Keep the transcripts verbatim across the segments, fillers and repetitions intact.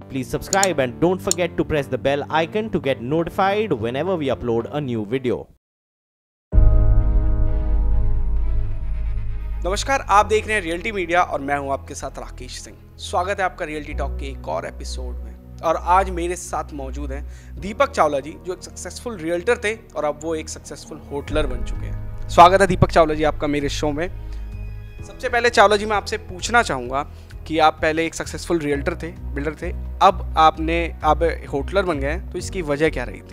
Please subscribe and don't forget to press the bell icon to get notified whenever we upload a new video. नमस्कार, आप देख रहे हैं realty media और मैं हूं आपके साथ राकेश सिंह। स्वागत है आपका रियल्टी टॉक के एक और एपिसोड में। और आज मेरे साथ मौजूद हैं दीपक चावला जी, जो एक सक्सेसफुल रियल्टर थे और अब वो एक सक्सेसफुल होटलर बन चुके हैं। स्वागत है दीपक चावला जी आपका मेरे शो में। सबसे पहले चावला जी मैं आपसे पूछना चाहूँगा कि आप पहले एक सक्सेसफुल रियल्टर थे, बिल्डर थे, अब आपने आप होटलर बन गए, तो इसकी वजह क्या रही थी?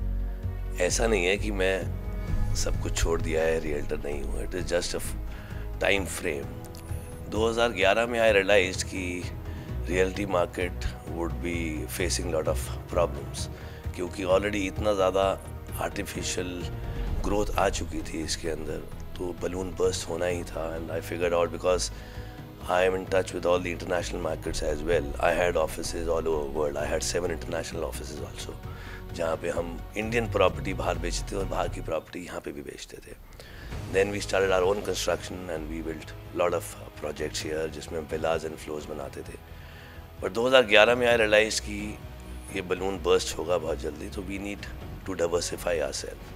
ऐसा नहीं है कि मैं सब कुछ छोड़ दिया है, रियल्टर नहीं हूँ। It is just a time frame. दो हज़ार ग्यारह में आई रियलाइज्ड कि realty market would be facing lot of problems, क्योंकि ऑलरेडी इतना ज़्यादा आर्टिफिशियल ग्रोथ आ चुकी थी इसके अंदर, तो बलून बर्स्ट होना ही था। And I figured out because I am in touch with all the international markets as well. I had offices all over the world. I had seven international offices also, जहाँ पे हम Indian property बाहर बेचते और बाहर की property यहाँ पे भी बेचते थे. Then we started our own construction and we built lot of projects here, जिसमें हम villas and floors बनाते थे. But दो हज़ार ग्यारह में I realized कि ये balloon burst होगा बहुत जल्दी, तो we need to diversify ourselves.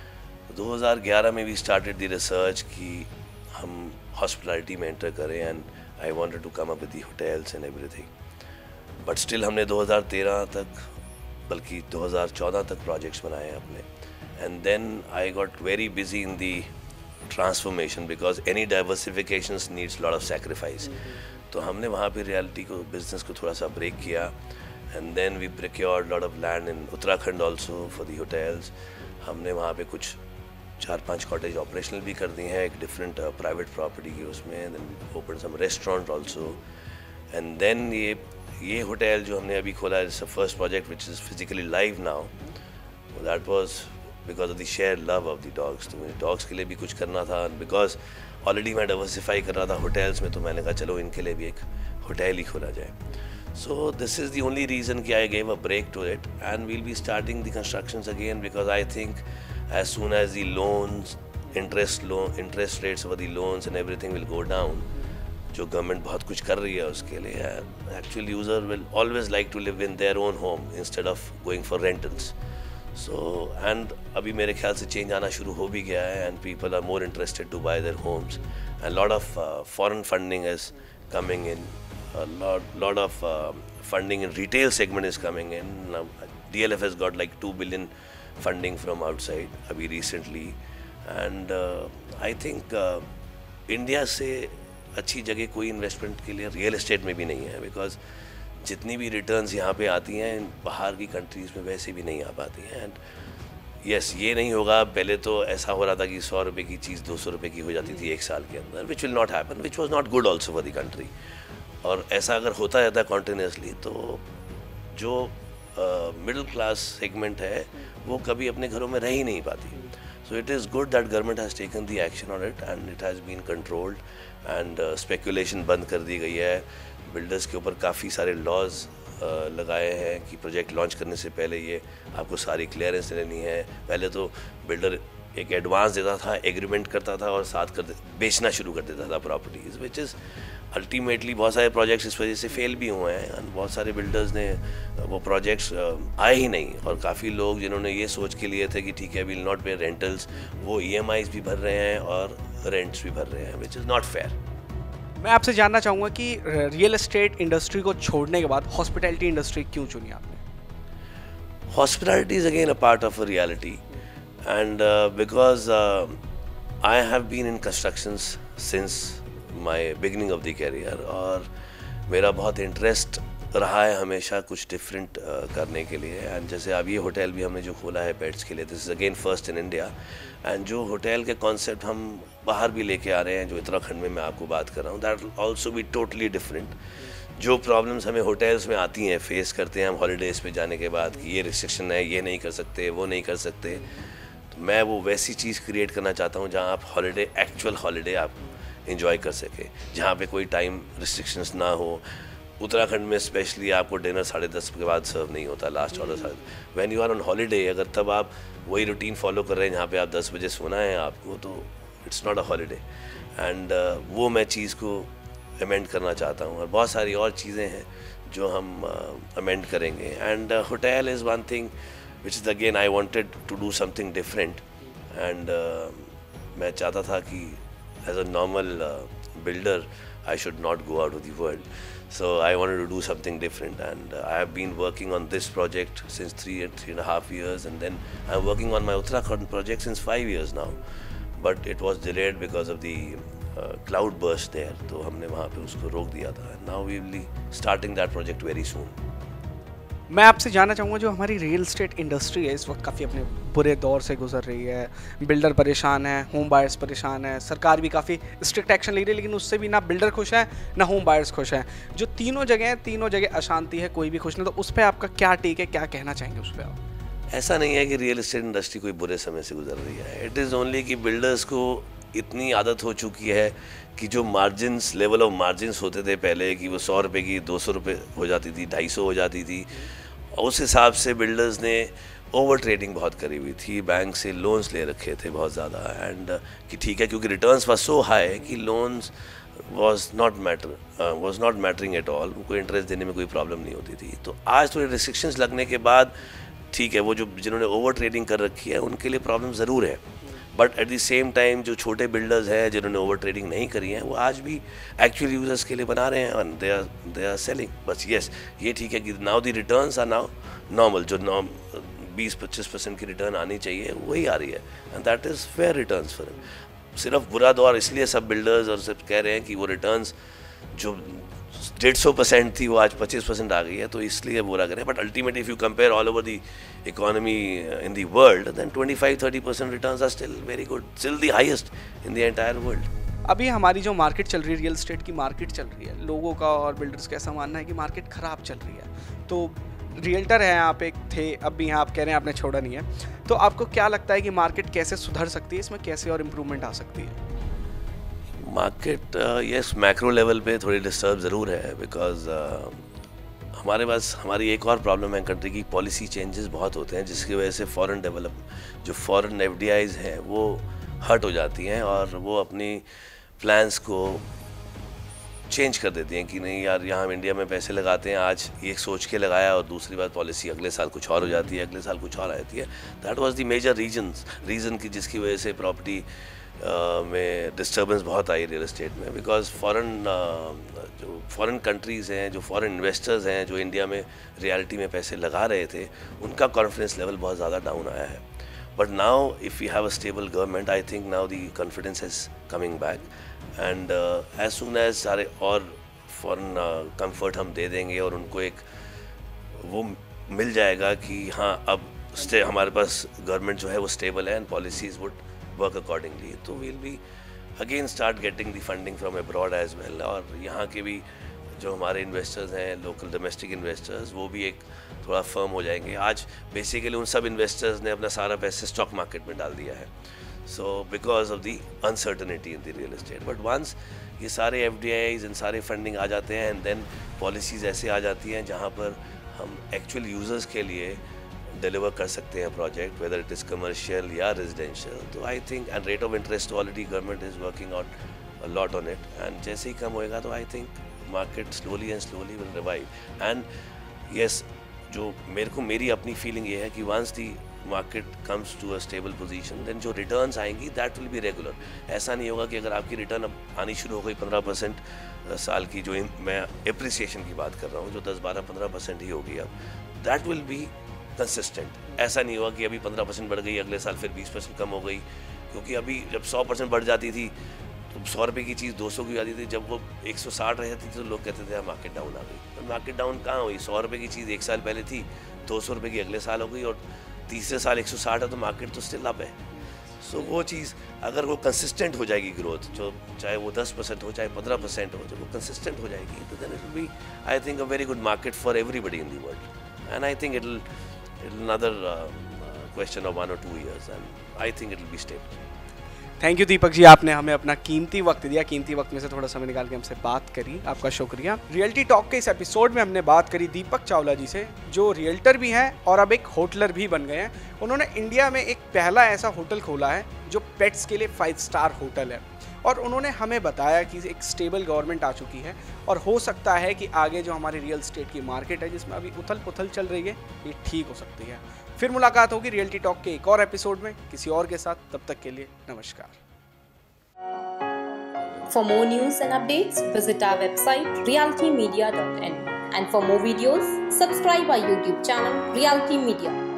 दो हज़ार ग्यारह में we started the research कि हम hospitality में enter करें and I wanted to come up with the hotels and everything. But still हमने दो हज़ार तेरह तक, बल्कि दो हज़ार चौदह तक projects बनाए अपने. And then I got very busy in the transformation because any diversifications needs lot of sacrifice. तो हमने वहाँ पे reality को, business को थोड़ा सा break किया. And then we procured lot of land in Uttarakhand also for the hotels. हमने वहाँ पे कुछ चार पांच कॉटेज ऑपरेशनल भी कर दी हैं, एक डिफरेंट प्राइवेट प्रॉपर्टी की उसमें. Then open some restaurant also. And then ये ये होटल जो हमने अभी खोला है, it's a first project which is physically live now. That was because of the share love of the dogs. तो मुझे डॉग्स के लिए भी कुछ करना था, बिकॉज ऑलरेडी मैं डाइवर्सिफाई कर रहा था होटल्स में, तो मैंने कहा चलो इनके लिए भी एक होटल ही खोला जाए. So this is the only reason कि I gave a break to it and we'll be starting the constructions again, because I think as soon as the loans, interest loan, interest rates for the loans and everything will go down, जो government बहुत कुछ कर रही है उसके लिए, actually user will always like to live in their own home instead of going for rentals. So and अभी मेरे ख्याल से चेंज आना शुरू हो भी गया है and people are more interested to buy their homes and lot of uh, foreign funding is coming in. A lot lot of uh, funding in retail segment is coming in. Now, D L F has got like two billion funding from outside अभी recently and uh, I think uh, India से अच्छी जगह कोई investment के लिए real estate में भी नहीं है, बिकॉज जितनी भी रिटर्न्स यहाँ पे आती हैं बाहर की कंट्रीज़ में वैसे भी नहीं आ पाती हैं. एंड यस, ये नहीं होगा. पहले तो ऐसा हो रहा था कि सौ रुपये की चीज़ दो सौ रुपये की हो जाती थी एक साल के अंदर, which will not happen, which was not good also for the country. और ऐसा अगर होता रहता है कॉन्टिन्यूसली, तो जो मिडिल क्लास सेगमेंट है वो कभी अपने घरों में रह ही नहीं पाती. So it is good that government has taken the action on it and it has been controlled and speculation बंद कर दी गई है. बिल्डर्स के ऊपर काफ़ी सारे लॉज uh, लगाए हैं कि प्रोजेक्ट लॉन्च करने से पहले ये आपको सारी क्लियरेंस लेनी है. पहले तो बिल्डर एक एडवांस देता था, एग्रीमेंट करता था और साथ कर बेचना शुरू कर देता था प्रॉपर्टीज़, विच इज़ अल्टीमेटली बहुत सारे प्रोजेक्ट्स इस वजह से फेल भी हुए हैं. और बहुत सारे बिल्डर्स ने वो प्रोजेक्ट्स आए ही नहीं, और काफ़ी लोग जिन्होंने ये सोच के लिए थे कि ठीक है विल नॉट पे रेंटल्स, वो ई एम आईज़ भी भर रहे हैं और रेंट्स भी भर रहे हैं, विच इज़ नॉट फेयर. मैं आपसे जानना चाहूँगा कि रियल एस्टेट इंडस्ट्री को छोड़ने के बाद हॉस्पिटैलिटी इंडस्ट्री क्यों चुनी आपने? Hospitality is again a part of a reality and because I have been in constructions since my beginning of the career, और मेरा बहुत इंटरेस्ट रहा है हमेशा कुछ डिफरेंट uh, करने के लिए. एंड जैसे अब ये होटल भी हमने जो खोला है पेट्स के लिए, this is again first in India. And जो होटल के कॉन्सेप्ट हम बाहर भी लेके आ रहे हैं, जो उत्तराखंड में मैं आपको बात कर रहा हूँ, that also be totally different. जो प्रॉब्लम्स हमें होटल्स में आती हैं, फेस करते हैं हम हॉलीडेज़ पे जाने के बाद कि ये रिस्ट्रिक्शन है, ये नहीं कर सकते, वो नहीं कर सकते, तो मैं वो वैसी चीज़ क्रिएट करना चाहता हूँ जहाँ आप हॉलीडे, एक्चुअल हॉलीडे आप इंजॉय कर सके, जहाँ पे कोई टाइम रिस्ट्रिक्शंस ना हो. उत्तराखंड में स्पेशली आपको डिनर साढ़े दस के बाद सर्व नहीं होता, लास्ट ऑर्डर साढ़े. When you are on holiday, अगर तब आप वही रूटीन फॉलो कर रहे हैं जहाँ पे आप दस बजे सोना है आपको, तो it's not a holiday. And वो मैं चीज़ को अमेंड करना चाहता हूँ. और बहुत सारी और चीज़ें हैं जो हम अमेंड uh, करेंगे. And hotel is one thing which is again I wanted to do something different. And मैं चाहता था कि as a normal builder I should not go out of the world. So I wanted to do something different, and uh, I have been working on this project since three and three and a half years, and then I'm working on my Uttarakhand project since five years now. But it was delayed because of the uh, cloud burst there. तो हमने वहाँ पे उसको रोक दिया था. And now we will be starting that project very soon. मैं आपसे जानना चाहूँगा, जो हमारी रियल एस्टेट इंडस्ट्री है इस वक्त काफ़ी अपने बुरे दौर से गुजर रही है. बिल्डर परेशान है, होम बायर्स परेशान है, सरकार भी काफ़ी स्ट्रिक्ट एक्शन ले रही है, लेकिन उससे भी ना बिल्डर खुश है ना होम बायर्स खुश हैं. जो तीनों जगह तीनों जगह अशांति है, कोई भी खुश नहीं. तो उस पर आपका क्या टेक है, क्या कहना चाहेंगे उस पर आप? ऐसा नहीं है कि रियल एस्टेट इंडस्ट्री कोई बुरे समय से गुजर रही है. इट इज़ ओनली कि बिल्डर्स को इतनी आदत हो चुकी है कि जो मार्जिन्स, लेवल ऑफ मार्जिन्स होते थे पहले, कि वो सौ रुपये की दो सौ रुपये हो जाती थी, ढाई सौ हो जाती थी, उस हिसाब से बिल्डर्स ने ओवर ट्रेडिंग बहुत करी हुई थी. बैंक से लोन्स ले रखे थे बहुत ज़्यादा. एंड कि ठीक है, क्योंकि रिटर्न्स वाज सो हाई कि loans was not matter was not mattering at all. उनको इंटरेस्ट देने में कोई प्रॉब्लम नहीं होती थी. तो आज थोड़ी रिस्ट्रिक्शंस लगने के बाद ठीक है, वो जो जिन्होंने ओवर ट्रेडिंग कर रखी है उनके लिए प्रॉब्लम ज़रूर है. But at the same time जो छोटे बिल्डर्स हैं जिन्होंने ओवर ट्रेडिंग नहीं करी है, वो आज भी एक्चुअल यूजर्स के लिए बना रहे हैं, and they are they are selling. बस यस, ये ठीक है कि now the returns are now normal. जो नॉर्म बीस पच्चीस परसेंट की रिटर्न आनी चाहिए वही आ रही है, and that is fair returns for him. सिर्फ बुरा दौर इसलिए सब बिल्डर्स और सब कह रहे हैं कि वो रिटर्न्स जो डेढ़ सौ परसेंट थी वो आज पच्चीस परसेंट आ गई है, तो इसलिए बुरा करें. But ultimately if you compare all over the economy in the world, then twenty five thirty percent returns are still very good, still the highest in the entire world. अभी हमारी जो मार्केट चल रही है, रियल एस्टेट की market चल रही है, लोगों का और बिल्डर्स का ऐसा मानना है कि मार्केट ख़राब चल रही है. तो रियल्टर हैं आप, एक थे, अब भी यहाँ आप कह रहे हैं आपने छोड़ा नहीं है. तो आपको क्या लगता है कि मार्केट कैसे सुधर सकती है, इसमें कैसे और इम्प्रूवमेंट आ सकती है? मार्केट यस मैक्रो लेवल पे थोड़ी डिस्टर्ब ज़रूर है, बिकॉज uh, हमारे पास हमारी एक और प्रॉब्लम है कंट्री की, पॉलिसी चेंजेस बहुत होते हैं जिसकी वजह से फॉरेन डेवलप जो फॉरेन एफ डी आईज़ हैं वो हर्ट हो जाती हैं और वो अपनी प्लान्स को चेंज कर देती हैं कि नहीं यार, यहाँ हम इंडिया में पैसे लगाते हैं, आज एक सोच के लगाया और दूसरी बार पॉलिसी अगले साल कुछ और हो जाती है, अगले साल कुछ और आती है. That was the major reason reason की जिसकी वजह से प्रॉपर्टी Uh, में डिस्टर्बेंस बहुत आई रियल एस्टेट में. बिकॉज फॉरेन uh, जो फॉरेन कंट्रीज़ हैं, जो फॉरेन इन्वेस्टर्स हैं, जो इंडिया में रियलिटी में पैसे लगा रहे थे, उनका कॉन्फिडेंस लेवल बहुत ज़्यादा डाउन आया है. But now if you have a stable government, I think now the confidence is coming back, and as soon as सारे और फॉरेन कंफर्ट हम दे देंगे और उनको एक वो मिल जाएगा कि हाँ, अब स्टे हमारे पास गवर्नमेंट जो है वो स्टेबल है and policies would work accordingly, तो we'll be again start getting the funding from abroad as well. और यहाँ के भी जो हमारे इन्वेस्टर्स हैं, लोकल डोमेस्टिक इन्वेस्टर्स, वो भी एक थोड़ा फर्म हो जाएंगे. आज बेसिकली उन सब इन्वेस्टर्स ने अपना सारा पैसे स्टॉक मार्केट में डाल दिया है, so because of the uncertainty in the real estate. But once ये सारे एफ डी आईज इन सारे फंडिंग आ जाते हैं एंड देन पॉलिसीज़ ऐसे आ जाती हैं जहाँ पर हम एक्चुअल यूज़र्स के लिए डिलीवर कर सकते हैं project, whether it is commercial या रेजिडेंशियल. तो I think and rate of interest already government is working out a lot on it, and जैसे ही कम होएगा तो I think market slowly and slowly will revive. And yes, जो मेरे को मेरी अपनी फीलिंग ये है कि once the market comes to a stable position, then जो रिटर्न्स आएंगी दैट विल बी रेगुलर. ऐसा नहीं होगा कि अगर आपकी रिटर्न अब आनी शुरू हो गई पंद्रह परसेंट साल की, जो मैं एप्रिसिएशन की बात कर रहा हूँ, जो दस बारह पंद्रह परसेंट ही होगी, अब दैट विल बी कंसिस्टेंट. ऐसा नहीं हुआ कि अभी पंद्रह परसेंट बढ़ गई, अगले साल फिर बीस परसेंट कम हो गई. क्योंकि अभी जब सौ परसेंट बढ़ जाती थी तो सौ रुपये की चीज़ दो सौ की आती थी, जब वो एक सौ साठ रह जाती थी तो लोग कहते थे मार्केट डाउन आ गई. तो मार्केट डाउन कहाँ हुई? सौ रुपये की चीज़ एक साल पहले थी, दो सौ रुपये की अगले साल हो गई, और तीसरे साल एक सौ साठ है तो मार्केट तो स्टिल अप है. सो so, वो चीज़ अगर वो कंसिस्टेंट हो जाएगी ग्रोथ, जो चाहे वो दस परसेंट हो चाहे पंद्रह परसेंट हो, जब वो कंसिस्टेंट हो जाएगी तो then it will be I think a very good market for everybody in the world. And I think it will another uh, question of one or two years, and I think it will be stable. Thank you Deepak ji, आपने हमें अपना कीमती वक्त दिया, कीमती वक्त में से थोड़ा समय निकाल के हमसे बात करी, आपका शुक्रिया. रियल्टी टॉक के इस एपिसोड में हमने बात करी दीपक चावला जी से, जो रियल्टर भी हैं और अब एक होटलर भी बन गए हैं. उन्होंने इंडिया में एक पहला ऐसा होटल खोला है जो पेट्स के लिए फाइव स्टार होटल है, और उन्होंने हमें बताया कि एक स्टेबल गवर्नमेंट आ चुकी है और हो सकता है कि आगे जो हमारी रियल एस्टेट की मार्केट है जिसमें अभी उथल पुथल चल रही है ये ठीक हो सकती है। फिर मुलाकात होगी रियल्टी टॉक के एक और एपिसोड में किसी और के साथ, तब तक के लिए नमस्कार। For more news and updates, visit our website realty media dot in, and for more videos, subscribe our YouTube channel Realty Media.